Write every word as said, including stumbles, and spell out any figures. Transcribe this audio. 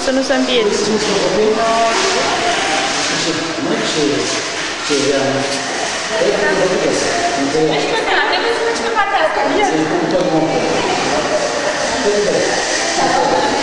să nu se împiedice. Trebuie să mergi pe partea asta.